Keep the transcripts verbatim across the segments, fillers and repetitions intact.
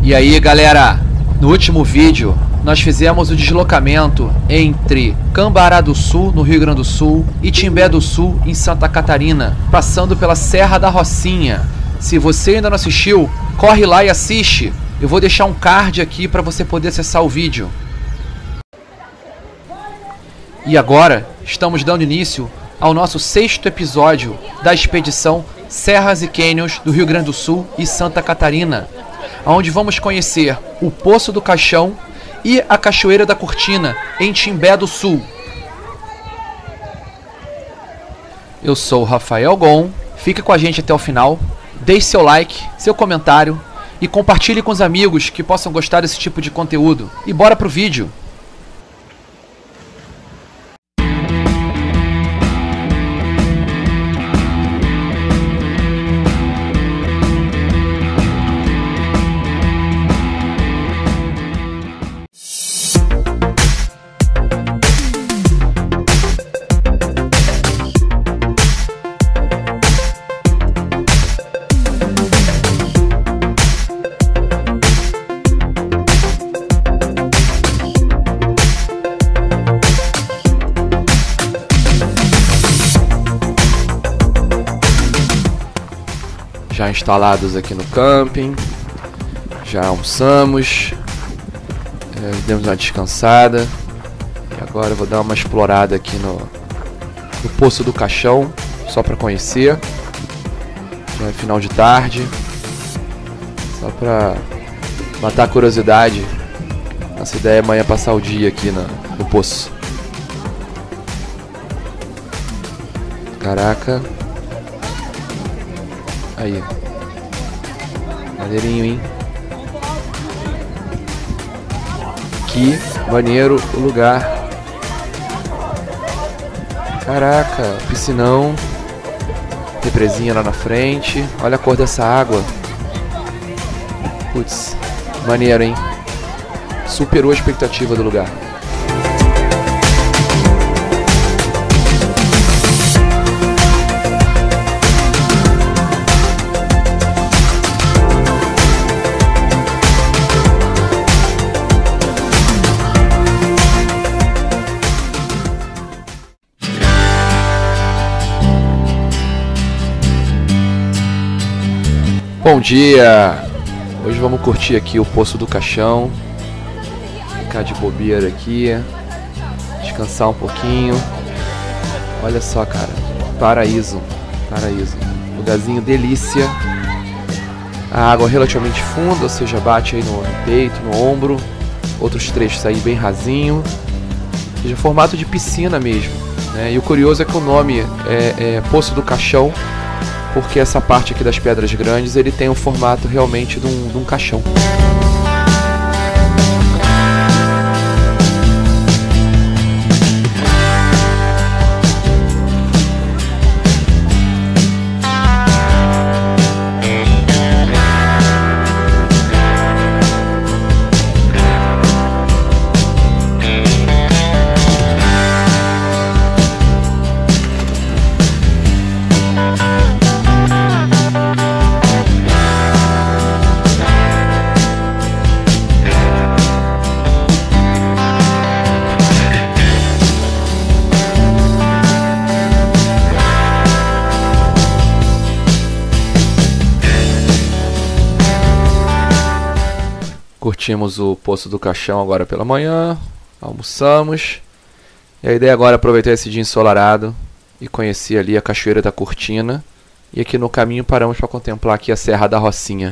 E aí, galera, no último vídeo nós fizemos o deslocamento entre Cambará do Sul, no Rio Grande do Sul, e Timbé do Sul, em Santa Catarina, passando pela Serra da Rocinha. Se você ainda não assistiu, corre lá e assiste. Eu vou deixar um card aqui para você poder acessar o vídeo. E agora estamos dando início ao nosso sexto episódio da expedição Serras e Cânions do Rio Grande do Sul e Santa Catarina, onde vamos conhecer o Poço do Caixão e a Cachoeira da Cortina, em Timbé do Sul. Eu sou o Rafael Gon, fica com a gente até o final, deixe seu like, seu comentário e compartilhe com os amigos que possam gostar desse tipo de conteúdo. E bora pro vídeo! Já instalados aqui no camping, já almoçamos, é, demos uma descansada e agora eu vou dar uma explorada aqui no, no Poço do Caixão, só para conhecer. Já é final de tarde, só para matar a curiosidade. Nossa ideia é amanhã passar o dia aqui na, no poço. Caraca. Aí, maneirinho, hein? Que maneiro o lugar. Caraca, piscinão. Represinha lá na frente. Olha a cor dessa água. Putz, maneiro, hein? Superou a expectativa do lugar. Bom dia! Hoje vamos curtir aqui o Poço do Caixão. Ficar de bobeira aqui. Descansar um pouquinho. Olha só, cara. Paraíso. Paraíso. Lugarzinho delícia. A água relativamente funda, ou seja, bate aí no, no peito, no ombro. Outros trechos aí bem rasinho. Ou seja, formato de piscina mesmo, né? E o curioso é que o nome é, é Poço do Caixão, porque essa parte aqui das pedras grandes ele tem o formato realmente de um, de um caixão. Curtimos o Poço do Caixão agora pela manhã, almoçamos. E a ideia agora é aproveitar esse dia ensolarado e conhecer ali a Cachoeira da Cortina. E aqui no caminho paramos para contemplar aqui a Serra da Rocinha.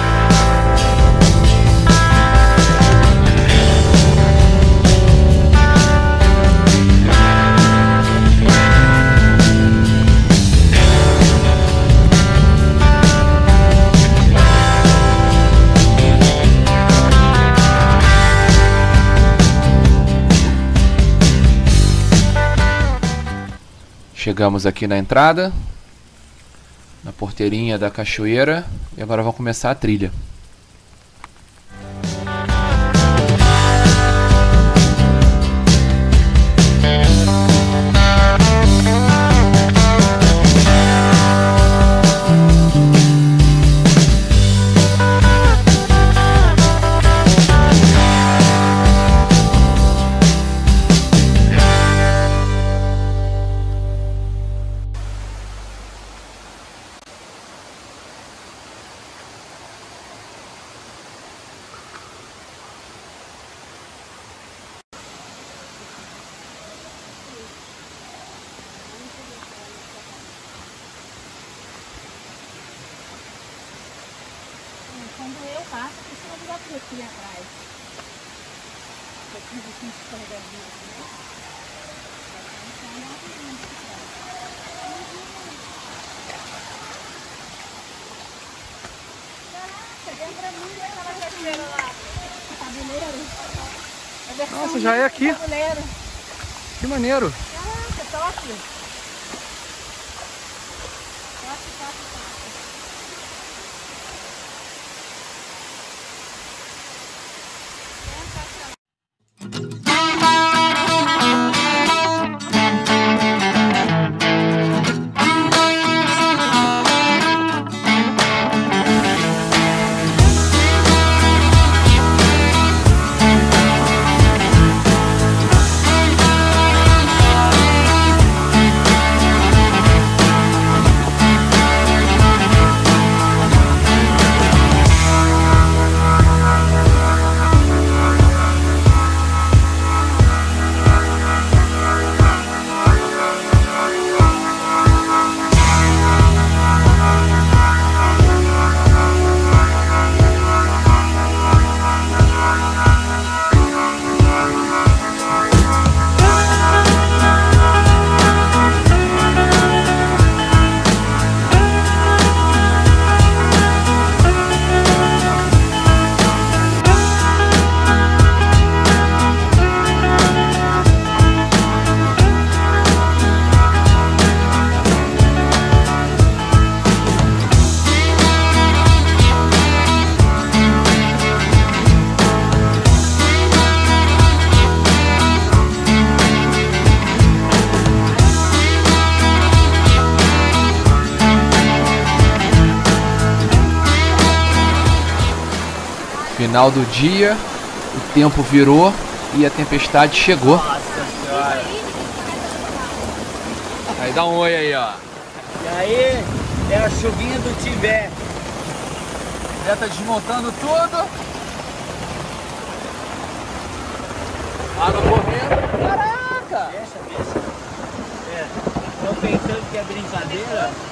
Chegamos aqui na entrada, na porteirinha da cachoeira, e agora vamos começar a trilha. quando eu passo, eu preciso de outro aqui atrás. Eu fiz aqui de escorregadio aqui, né? Caraca, deu pra mim, né? Tava cadeira lá. Tabuleiro. Nossa, já é aqui. Tabuleiro. Que maneiro. Caraca, top. Top, top, top. Final do dia, o tempo virou e a tempestade chegou. Nossa senhora. Aí dá um oi aí, ó. E aí, é a chuvinha do Tibete. Já tá desmontando tudo. Água correndo. Caraca! Deixa, deixa. É, tô pensando que é brincadeira.